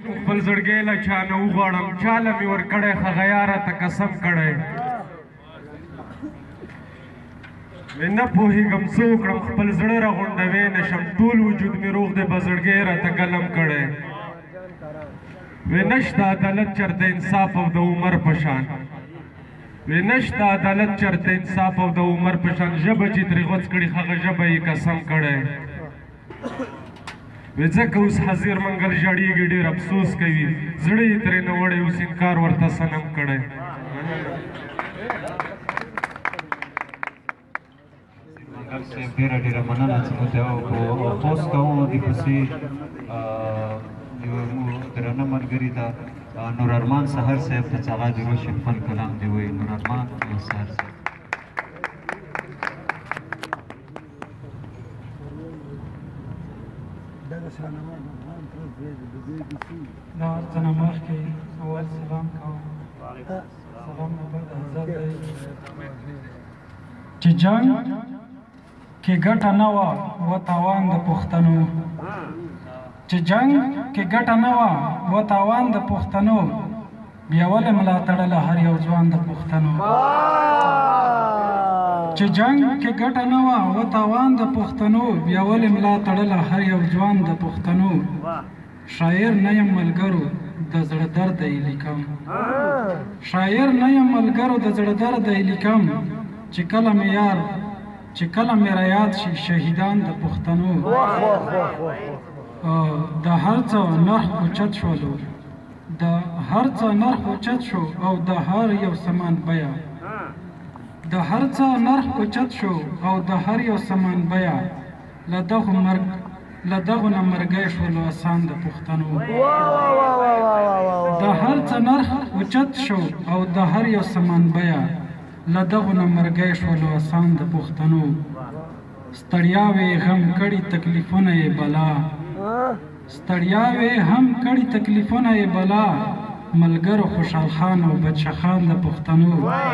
خپل زړګی له چا نه وغواړم چاله مې ورکړی ښه غیاره ته قسم کړی نه پوهېږم څه وکړم خپل زړه راغونډوی نه شم ټول وجود مې روغ دی به زړګی راته قلم کړی وی نشته عدالت چرته انصاف او د عمر په شان وی نشته عدالت چرته انصاف او د عمر په شان ژبه چې ترې غوڅ کړي هغه ژبه یې قسم کړی وی ځکه اوس حضیر منګل ژړېږي ډېر افسوس کوي زړه یې ترې نه وړی اوس انکار ورته صنم کړی منګل صاحب ډېره ډېره مننه چې موږ ته اوپوز کوو دې پسې درنه ملګري ته نور ارمان سحر صاحب ته چې هغه د روشن خپل کلام دی وایي نور ارمان سحر صاحب دا ورته نه مخکې اول سلام کوم سلام نه بعد آزاد دی چې جنګ کې ګټه نه وه و تاوان د پښتنو چې جنګ کې ګټه نه وه و تاوان د پښتنو بیا ولې ملا تړله هر یو ځوان د پښتنو چې جنګ کې ګټه نه وه و تاوان د پښتنو بیا ولې ملا تړله هر یو ځوان د پښتنو شاعر نه یم ملګرو د زړه درد یې لیکم شاعر نه یم ملګرو د زړه درد یې لیکم چې کله مې یار چې کله مې رایاد شي شهیدان د پښتنو د هر څه نرخ اوچت شولو د هر څه نرخ اوچت شو او د هر یو سامان بیه د هر څه نرخ اوچت شو او د هر یو سامان بیه له دغو نه مرګی شولو اسان د پښتنو د هر څه نرخ اوچت شو او د هر یو سامان بیه له دغو نه مرګی شولو اسان د پښتنو ستړیاوې غم کړي تکلیفونه یې بلا ستړیاوې هم کړي تکلیفونه یې بلا ملګرو خوشحال خان او بچه خان د پښتنو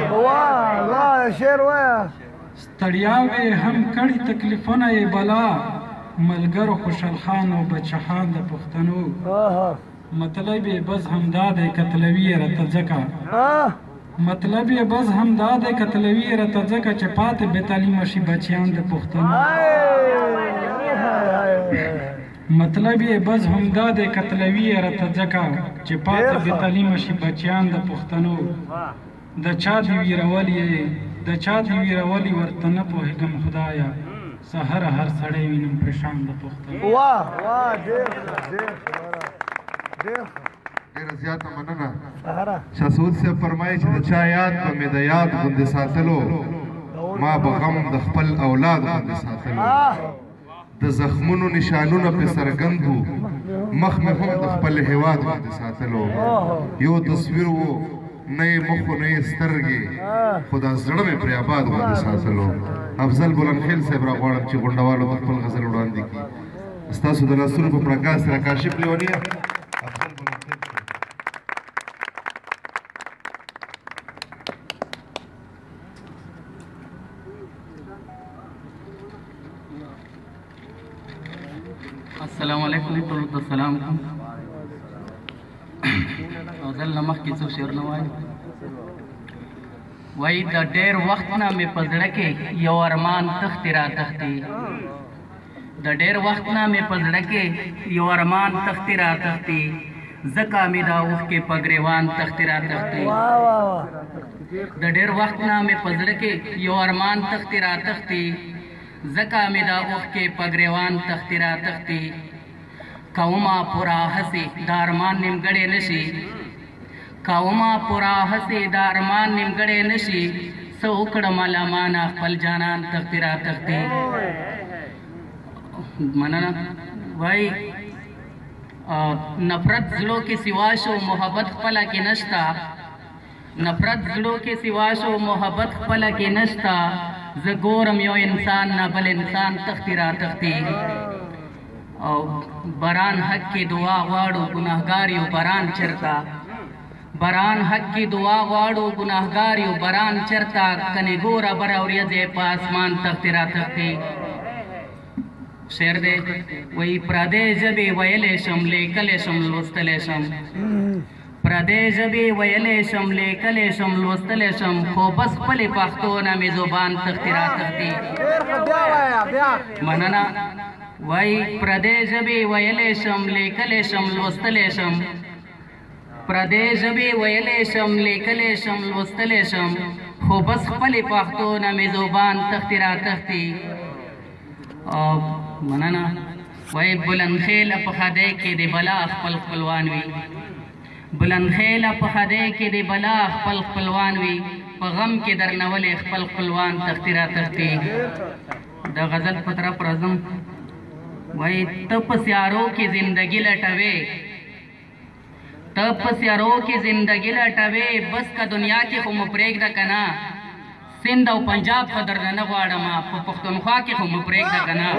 ستړیاوې هم کړي تکلیفونه یې بلا ملګرو خوشحال خان او بچه خان د پښتنو مطلب یې بس همدا دی کتلوي یې راته ځکه مطلب یې بس همدا دی کتلوي یې راته ځکه چې پاتې بې تعلیمه شي بچیان د پښتنو مطلب یې بس همدا دی کتلوي یې راته ځکه چې پاتې بې تعلیمه شي بچیان د پښتنو د چا دې ویرولي ورته نه پوهېږم خدایه سهر هر سړی وینم پریشان د پښتنو ډېره زیاته مننه شاه سعود صاحب فرمایي چې د چا یاد به مې د یاد غوندې ساتلو ما به غم د خپل اولاد غوندې ساتلو د زخمونو نشانونه پې څرګند وو مخ مې هم د خپل هېواد غوندې ساتلو یو تصویر و نه یې مخ و نه یې سترګې خو دا زړه مې پرې آباد غوندې ساتلو افضل بلندخیل صاحب راغواړم چې غونډوالو ته خپل غزل وړاندې کړي ستاسو د لاسونو په پړکا سره کاشف لیونیه السلام علیکم ټولو ته سلام کوم او ځل نه مخکې څو شعرونه وایم وایي د ډېر وخت نه مې په زړه کې یو ارمان تښتې را تښتې د ډېر وخت نه مې په زړه کې یو ارمان تښتې را تښتې ځکه مې دا اوښکې په ګرېوان تښتې را تښتې د ډېر وخت نه مې په زړه کې یو ارمان تښتې را تښتې ځکه مې دا اوښکې په ګرېوان تښتې را تښتې کومه پوره هسې د ارمان نیمګړی نه شي کومه پوره هسې د ارمان نیمګړی نه شي څه وکړم علامانه خپل جانان تښتې را تښتې مننه وایي نفرت زړو کې سوا شو محبت خپله کې نشته نفرت زړو کې سوا شو محبت خپله کې نشته زه ګورم یو انسان نه بل انسان تښتې را تښتې او بران حق کې دعا غواړو ګناهګار یو بران چرته بران حق کې دعا غواړو ګناهګار یو بران چرته کنې ګوره بره ورځې په اسمان تښتې را تښتې شعر دی وی پردې ژبې ویلی شم لیکلی شم لوستلی شم پردې ژبې ویلی شم لیکلی شم لوستلی شم خو بس خپلې پښتو نه مې زبان تښتي را تښتي مننه وای پردې ژبې ویلی شم لیکلی شم لوستلی شم پردې ژبې ویلی شم لیکلی شم لوستلی شم خو بس خپلې پښتو نه مې زبان تښتي را تښتي مننه وای بلندخیله په خدای کې د بلا خپل خپلوان وي بلندخیله په خدای کې د بلا خپل خپلوان وي په غم کې درنه ولې خپل خپلوان تښتي را تښتي د غزل په طرف راځم وای ته په سیارو کې زندګي لټوې ته په سیارو کې زندګي لټوې بس که دنیا کې خو مو پرېږده که نه سند او پنجاب خو درنه نه غواړم په پښتونخوا کې خو مو پرېږده که نه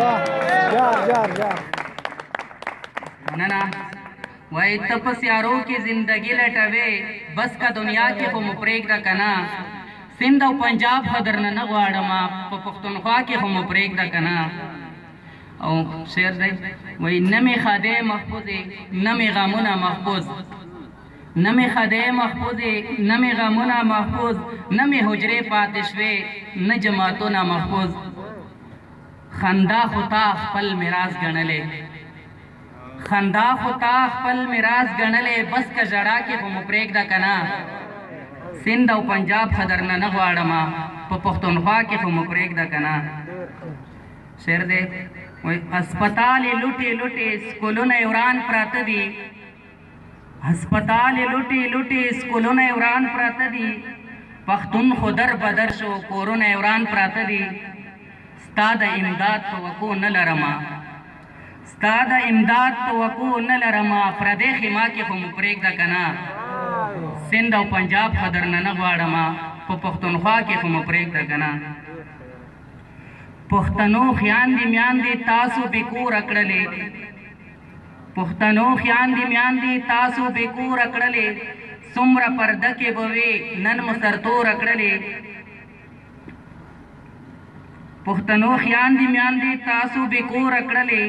مننه وای ته په سیارو کې زندګي لټوې بس که دنیا کې خو مو پرېږده که نه سند او پنجاب خو درنه نه غواړم په پښتونخوا کې خو مو پرېږده که نه او شعر دی وای نه مې خدای محفوظې نه مې غمونه محفوظ نه مې خدای محفوظې نه مې غمونه محفوظ نه مې حجرې پاتې شوې نه جماعتونه محفوظ خندا خو تا خپل میراث ګڼلې خندا خو تا خپل میراث ګڼلې بس که ژړا کې خو مو پرېږده که نه سند او پنجاب ښه درنه نه غواړم په پښتونخوا کې خو مو پرېږده که نه شعر دی وای اسپتال لوټې لوټې سکولونه وران پراته دي هسپتال لوټې لوټې سکولونه وران پراته دي پښتون خو در بدر شو کورونه وران پراته دي ستا د امداد توقع نه لرمه ستا د امداد توقع نه لرمه پردې خیما کې خو مو پرېږده که نه سند او پنجاب ښه درنه نه غواړم په پښتونخوا کې خو مو پرېږده که نه پښتنو خیاندې میاندې تاسو بې کوره کړلې پښتنو خیاندې میاندې تاسو بې کوره کړلې څومره پرده کې به وې نن مو سرتوره کړلې پښتنو خیاندې میاندې تاسو بې کوره کړلې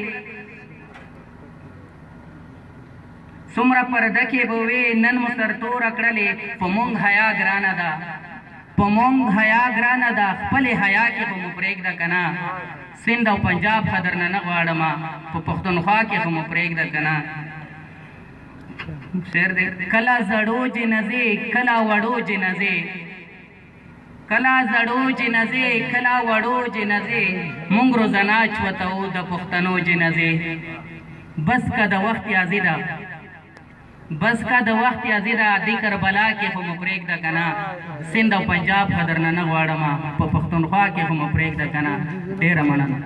څومره پرده کې به وې نن مو سرتوره کړلې په مونږ حیا ګرانه ده په مونږ حیا ګرانه ده خپلې حیا کې خو مو پرېږده که نه سند او پنجاب ښه درنه نه غواړم په پښتونخوا کې خو مو پرېږده که نه شعر دی کله زړو جنازې کله وړو جنازې کله زړو جنازې کله وړو جنازې مونږ روزانه چوتو د پښتنو جنازې بس که د وخت یازي ده بس کا د وخت یازي ده دې کربلا کې خو مو پرېږده که نه سند او پنجاب ښه درنه نه غواړم په پښتونخوا کې خو مو پرېږده که نه ډېره مننه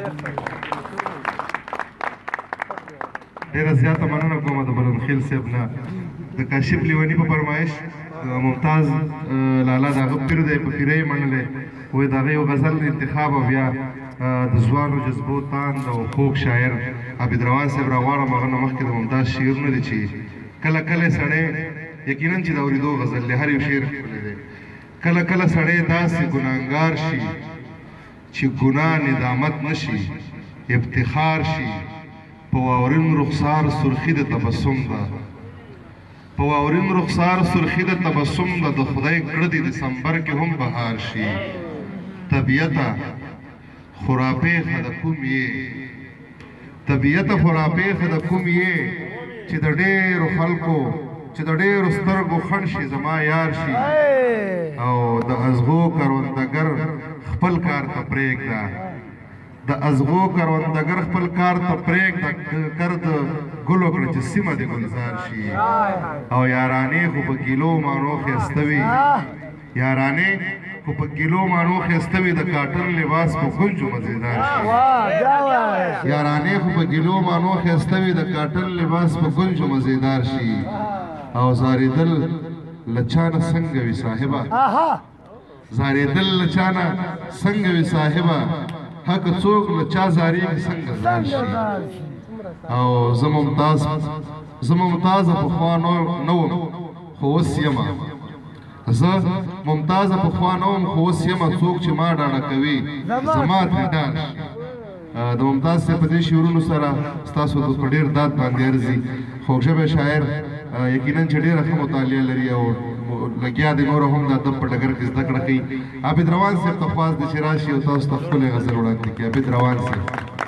ډېره زیاته مننه کومه د بلندخیل صاحب نه د کاشف لیوني په فرمایش ممتاز لالا د هغه پیر دی په پیرۍ منلی وایي د هغه یو غزل انتخاب او بیا د ځوانو جذبو تاند او خوږ شاعر عبدالروان صاحب راغواړم هغه نه مخکې د ممتاز شعرونه دي چې کله کله سړی یقینا چې د اورېدو غزل دی هر یو شعر ښکلی دی کله کله سړی داسې ګناهګار شي چې ګناه ندامت نه شي افتخار شي په واورین رخسار سرخي د تبسم ده په واورین رخسار سرخي د تبسم ده د خدای کړه دې دسمبر کې هم بهار شي طبیعته خرابې خد کوم یې طبیعت خرابې خد کوم یې چې د ډېرو خلکو چې د ډېرو سترګو خڼ شي زما یار شي او د ازغو کروندګر خپل کار ته پرېږده د ازغو کروندګر خپل کار ته پرېږده کرد ګلو کړه چې سیمه دې ګلزار شي او یارانې خو په ګیلو مانو ښایسته وي یارانې خو په ګیلو مانو ښایسته وي د کاټن لباس په ګونجو مزېدار شي یارانې خو په ګیلو مانو ښایسته وي د کاټن لباس په ګونجو مزېدار شي او زارېدل له چانه څنګه وي صاحبه زارېدل له چانه څنګه وي صاحبه حق څوک له چا زارېږي څنګه زار شي او زه ممتازه پخوا نه وم خو اوس یمه زه ممتازه پخوا نه وم خو اوس یمه څوک چې ما ډاډه کوي زما ترې ډار شي د ممتاز صاحب په دې شعرونو سره ستاسو د په ډېر داد باندې ارزي خوږژبی شاعر یقینا چې ډېره ښه مطالعه لري او لګیا دی نور هم د ادب په ډګر کې زده کړه کوي عابد روان صاحب ته خواست دی چې راشي او تاسو ته ښکلی غزل وړاندې کړي عابد روان صاحب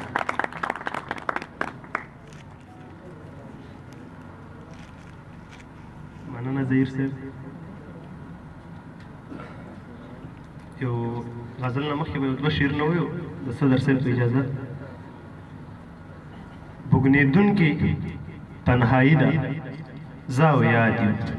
مننه ظهیر صاحب یو غزل نه مخکې به یو دوه شعرونه ویو د صدر صاحب په اجازه بوږنېدونکې تنهایي ده زه او یاد یو